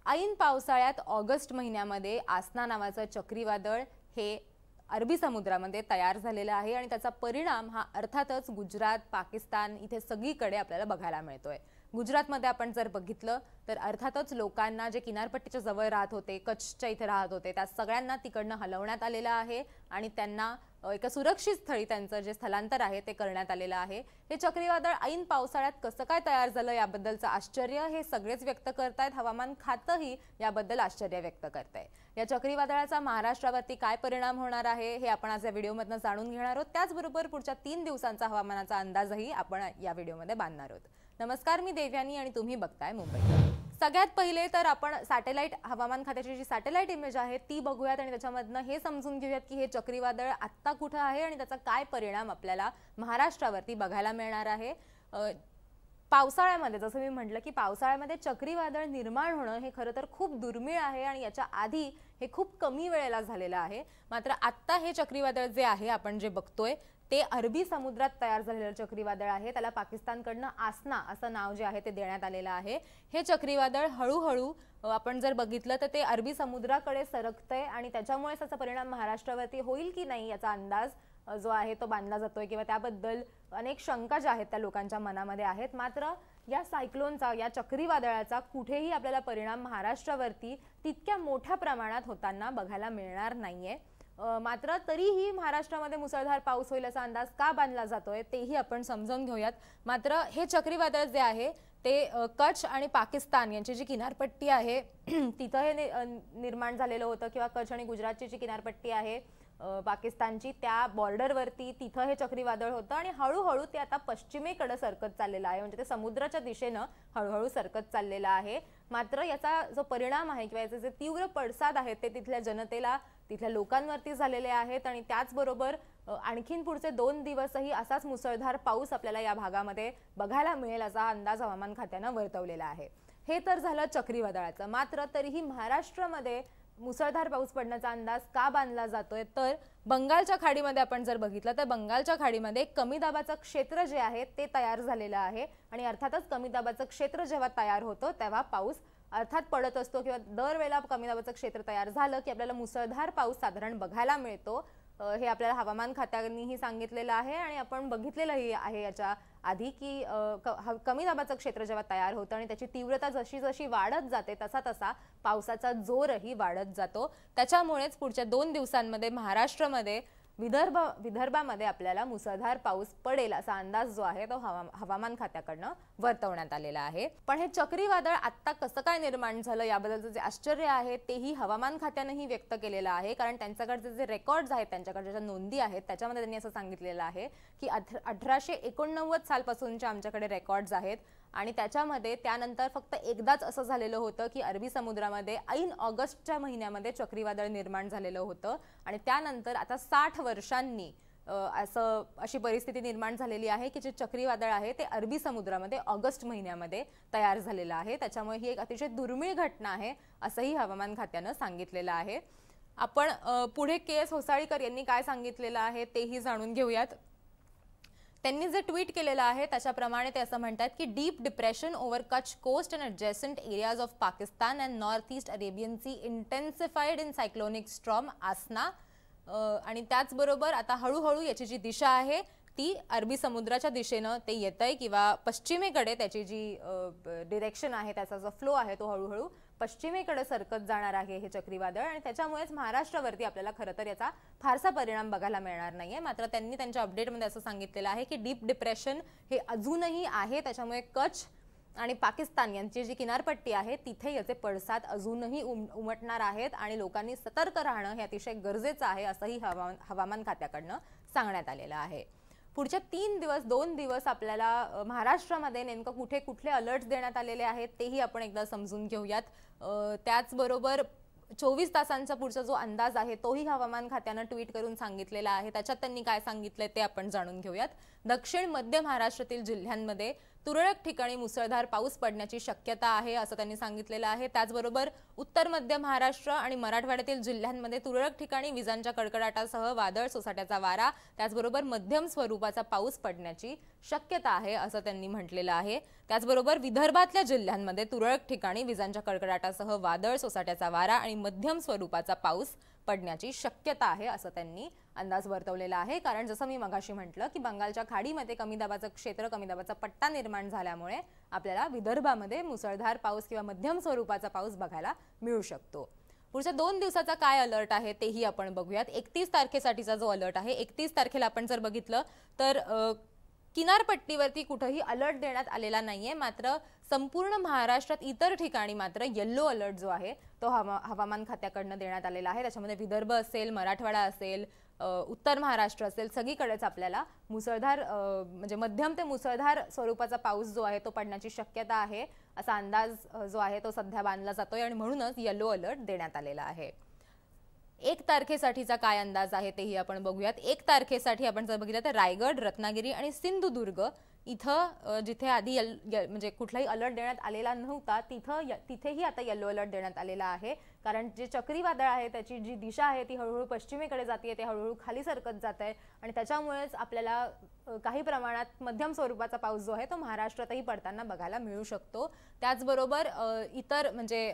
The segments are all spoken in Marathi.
ऐन पावसाळ्यात ऑगस्ट महिन्यामध्ये आसना नावाचं चक्रीवादळ हे अरबी समुद्रामध्ये तयार झालेलं आहे आणि त्याचा परिणाम हा अर्थातच गुजरात, पाकिस्तान इथे सगळीकडे आपल्याला बघायला मिळतोय। गुजरातमध्ये आपण जर बघितलं तर अर्थातच लोकांना जे किनारपट्टीच्या जवळ राहत होते, कच्छच्या इथे राहत होते, त्या सगळ्यांना तिकडनं हलवण्यात आलेलं आहे आणि त्यांना एका सुरक्षित स्थळी त्यांचं जे स्थलांतर आहे ते करण्यात आलेलं आहे। हे चक्रीवादळ ऐन पावसाळ्यात कसं काय तयार झालं याबद्दलचं आश्चर्य हे सगळेच व्यक्त करतायत। हवामान खातंही याबद्दल आश्चर्य व्यक्त करतंय। या चक्रीवादळाचा महाराष्ट्रावरती काय परिणाम होणार आहे हे आपण आज या व्हिडिओमधून जाणून घेणार आहोत। त्याचबरोबर पुढच्या 3 दिवसांचा हवामानाचा अंदाजही आपण या व्हिडिओमध्ये बांधणार आहोत। नमस्कार, मी देव्यानी आणि तुम्ही बघताय मुंबई। सगळ्यात पहिले तर आपण सॅटेलाइट हवामान खात्याची जी सॅटेलाइट इमेज आहे ती बघूयात आणि त्याच्यामधनं हे समजून घेऊयात की हे चक्रीवादळ आत्ता कुठे आहे आणि त्याचा काय परिणाम आपल्याला महाराष्ट्रावरती बघायला मिळणार आहे। पावसाळ्यामध्ये जसं मी म्हटलं की पावसाळ्यामध्ये चक्रीवादळ निर्माण होणं हे खरं तर खूप दुर्मिळ आहे आणि याच्या आधी हे खूप कमी वेळेला झालेलं आहे। मात्र आत्ता हे चक्रीवादळ जे आहे आपण जे बघतोय ते अरबी समुद्रात तयार झालेलं चक्रीवादळ आहे। त्याला पाकिस्तानकडनं आसना असं नाव जे आहे ते देण्यात आलेलं आहे। हे चक्रीवादळ हळूहळू आपण जर बघितलं तर ते अरबी समुद्राकडे सरकतंय आणि त्याच्यामुळे त्याचा परिणाम महाराष्ट्रावरती होईल की नाही याचा अंदाज जो आहे तो बांधला जातोय किंवा त्याबद्दल अनेक शंका ज्या आहेत त्या लोकांच्या मनामध्ये आहेत। मात्र या सायक्लोनचा, या चक्रीवादळाचा कुठेही आपल्याला परिणाम महाराष्ट्रावरती तितक्या मोठ्या प्रमाणात होताना बघायला मिळणार नाहीये। मात्र तरीही महाराष्ट्रामध्ये मुसळधार पाऊस होईल असा अंदाज का बांधला जातोय तेही आपण समजून घेऊयात। मात्र हे चक्रीवादळ जे आहे ते कच्छ आणि पाकिस्तान यांची जी किनारपट्टी आहे तिथं हे निर्माण झालेलं होतं किंवा कच्छ आणि गुजरातची जी किनारपट्टी आहे पाकिस्तानची त्या बॉर्डरवरती तिथं हे चक्रीवादळ होतं आणि हळूहळू ते आता पश्चिमेकडे सरकत चाललेलं आहे, म्हणजे ते समुद्राच्या दिशेनं हळूहळू सरकत चाललेलं आहे। मात्र याचा जो परिणाम आहे किंवा याचे जे तीव्र पडसाद आहेत ते तिथल्या जनतेला, तिथल्या लोकांवरती झालेले आहेत आणि त्याचबरोबर आणखीन पुढचे 2 दिवसही असाच मुसळधार पाऊस आपल्याला या भागामध्ये बघायला मिळेल असा अंदाज हवामान खात्यानं वर्तवलेला आहे। हे तर झालं चक्रीवादळाचं। मात्र तरीही महाराष्ट्रामध्ये मुसळधार पाऊस पडण्याचा अंदाज का बांधला जातोय तर बंगालच्या खाडीमध्ये आपण जर बघितलं तर बंगालच्या खाडीमध्ये कमी दाबाचं क्षेत्र जे आहे ते तयार झालेलं आहे आणि अर्थातच कमी दाबाचं क्षेत्र जेव्हा तयार होतं तेव्हा पाऊस अर्थात पडत असतो किंवा दरवेळेला कमी दाबाचं क्षेत्र तयार झालं की आपल्याला मुसळधार पाऊस साधारण बघायला मिळतो। हे आपल्याला हवामान खात्यानेही सांगितलेलं आहे आणि आपण बघितलेलंही आहे याच्या आधी की कमी दाबाचं क्षेत्र जेव्हा तयार होतं आणि त्याची तीव्रता जशी जशी वाढत जाते तसा तसा पावसाचा जोरही वाढत जातो। त्याच्यामुळेच पुढच्या 2 दिवसांमध्ये महाराष्ट्रामध्ये विदर्भामध्ये आपल्याला मुसळधार पाऊस पडेल असा अंदाज जो आहे तो हवामान खात्याकडनं वर्तवण्यात आलेला आहे। पण हे चक्रीवादळ आत्ता कसं काय निर्माण झालं याबद्दलचं जे आश्चर्य आहे तेही हवामान खात्यानेही व्यक्त केलेलं आहे, कारण त्यांच्याकडचे जे रेकॉर्ड्स आहेत, त्यांच्याकडच्या ज्या नोंदी आहेत त्याच्यामध्ये त्यांनी असं सांगितलेलं आहे की 1889 सालपासूनच्या आमच्याकडे रेकॉर्ड्स आहेत आणि त्याच्यामध्ये त्यानंतर फक्त एकदाच असं झालेलं होतं की अरबी समुद्रामध्ये ऐन ऑगस्टच्या महिन्यामध्ये चक्रीवादळ निर्माण झालेलं होतं आणि त्यानंतर आता 60 वर्षांनी अशी परिस्थिती निर्माण झालेली आहे की जे चक्रीवादळ आहे ते अरबी समुद्रामध्ये ऑगस्ट महिन्यामध्ये तयार झालेलं आहे। त्याच्यामुळे ही एक अतिशय दुर्मिळ घटना आहे असंही हवामान खात्यानं सांगितलेलं आहे। आपण पुढे के.एस. होसाळीकर यांनी काय सांगितलेलं आहे तेही जाणून घेऊयात। त्यांनी जे ट्वीट केलेलं आहे त्याच्याप्रमाणे ते असं म्हणतात की deep depression over Kutch coast and adjacent areas of Pakistan and north east Arabian sea intensified in cyclonic storm Asna. आणि त्याचबरोबर आता हळूहळू याची जी दिशा आहे ती अरबी समुद्राच्या दिशेनं ते येतंय किंवा पश्चिमेकडे त्याची जी डिरेक्शन आहे, त्याचा जो फ्लो आहे तो हळूहळू पश्चिमेकडे सरकत जाणार आहे हे चक्रीवादळ आणि त्याच्यामुळेच महाराष्ट्रावरती आपल्याला खरं तर याचा फारसा परिणाम बघायला मिळणार नाहीये। मात्र त्यांनी त्यांच्या अपडेटमध्ये असं सांगितलेलं आहे की डीप डिप्रेशन हे अजूनही आहे, त्याच्यामुळे कच्छ आणि पाकिस्तान यांची जी किनारपट्टी आहे तिथे याचे पडसाद अजूनही उमटणार आहेत आणि लोकांनी सतर्क राहणं हे अतिशय गरजेचं आहे असंही हवामान खात्याकडनं सांगण्यात आलेलं आहे। पुढच्या 2 दिवस आपल्याला महाराष्ट्रामध्ये नेमकं कुठे कुठले अलर्ट्स देण्यात आलेले आहेत तेही आपण एकदा समजून घेऊयात। त्याचबरोबर 24 तासांचा पुढचा जो अंदाज आहे तोही हवामान खात्यानं ट्विट करून सांगितलेला आहे। त्याच्यात त्यांनी काय सांगितलंय ते आपण जाणून घेऊयात। दक्षिण मध्य महाराष्ट्रातील जिल्ह्यांमध्ये तुरळक ठिकाणी मुसळधार पाऊस पडण्याची शक्यता आहे असं त्यांनी सांगितलेलं आहे। त्याचबरोबर उत्तर मध्य महाराष्ट्र आणि मराठवाड्यातील जिल्ह्यांमध्ये तुरळक ठिकाणी विजांच्या कडकडाटासह वादळ सोसाट्याचा वारा, त्याचबरोबर मध्यम स्वरूपाचा पाऊस पडण्याची शक्यता आहे असं त्यांनी म्हटलेलं आहे। त्याचबरोबर विदर्भातल्या जिल्ह्यांमध्ये तुरळक ठिकाणी विजांच्या कडकडाटासह वादळ सोसाट्याचा वारा आणि मध्यम स्वरूपाचा पाऊस पडण्याची शक्यता आहे असं त्यांनी अंदाज वर्तवलेला आहे। कारण जसं मी मगाशी म्हटलं की बंगालच्या खाडीमध्ये कमी दाबाचं क्षेत्र, कमी दाबाचा पट्टा निर्माण झाल्यामुळे आपल्याला विदर्भामध्ये मुसळधार पाऊस किंवा मध्यम स्वरूपाचा पाऊस बघायला मिळू शकतो। पुढच्या 2 दिवसाचा काय अलर्ट आहे तेही आपण बघूयात। 31 तारखेसाठीचा जो अलर्ट आहे, 31 तारखेला आपण जर बघितलं तर किनारपट्टीवरती कुठेही अलर्ट देण्यात आलेला नाहीये, मात्र संपूर्ण महाराष्ट्रात इतर ठिकाणी मात्र येलो अलर्ट जो आहे तो हवामान खात्याकडून देण्यात आलेला आहे। त्याच्यामध्ये विदर्भ असेल, मराठवाडा असेल, उत्तर महाराष्ट्र असेल, सगळीकडेच आपल्याला मुसळधार म्हणजे मध्यम ते मुसळधार स्वरूपाचा पाऊस जो आहे तो पडण्याची शक्यता आहे असा अंदाज जो आहे तो सध्या बांधला जातोय आणि म्हणूनच येलो अलर्ट देण्यात आलेला आहे। 1 तारखेसाठीचा काय अंदाज आहे तेही आपण बघूयात। 1 तारखेसाठी आपण जर बघितलं तर रायगड, रत्नागिरी आणि सिंधुदुर्ग इथं जिथे आधी म्हणजे कुठलाही अलर्ट देण्यात आलेला नव्हता तिथेही आता येलो अलर्ट देण्यात आलेला आहे। कारण जे चक्रीवादळ आहे त्याची जी दिशा आहे ती हळूहळू पश्चिमेकडे जाते, ते हळूहळू खाली सरकत जात आहे आणि त्याच्यामुळेच आपल्याला काही प्रमाणात मध्यम स्वरूपाचा पाऊस जो आहे तो महाराष्ट्रातही पडताना बघायला मिळू शकतो। त्याचबरोबर इतर म्हणजे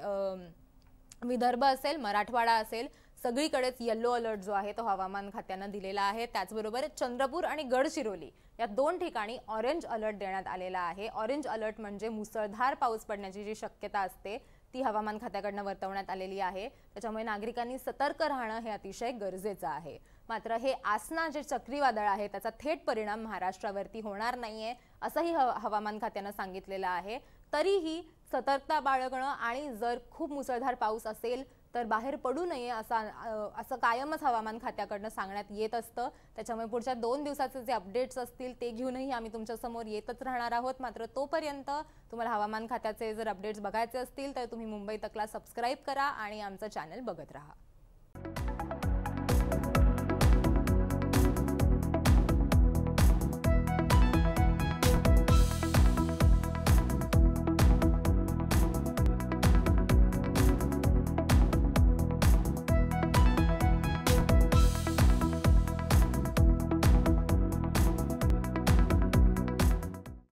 विदर्भ असेल, मराठवाडा असेल, सगळीकडेच येलो अलर्ट जो आहे तो हवामान खात्यानं दिलेला आहे। त्याचबरोबर चंद्रपूर आणि गडचिरोली या 2 ठिकाणी ऑरेंज अलर्ट देण्यात आलेला आहे। ऑरेंज अलर्ट म्हणजे मुसळधार पाऊस पडण्याची जी शक्यता असते ती हवामान खात्याकडून वर्तवण्यात आलेली आहे। त्याच्यामुळे नागरिकांनी सतर्क राहणं हे अतिशय गरजेचं आहे। मात्र हे आसना जे चक्रीवादळ आहे त्याचा थेट परिणाम महाराष्ट्रावरती होणार नाहीये असंही हवामान खात्यानं सांगितलेलं आहे। तरीही सतर्कता बाळगणं आणि जर खूप मुसळधार पाऊस असेल तर बाहेर पडू नये असं कायमच हवामान खात्याकडून सांगण्यात येत असतं। त्याच्यामुळे पुढच्या 2 दिवसाचे जे अपडेट्स असतील ते घेऊनही आम्ही तुमच्या समोर येतच राहणार आहोत। मात्र तोपर्यंत तुम्हाला हवामान खात्याचे जर अपडेट्स बघायचे असतील तर तुम्ही मुंबई तकला सबस्क्राइब करा आणि आमचं चॅनल बघत राहा।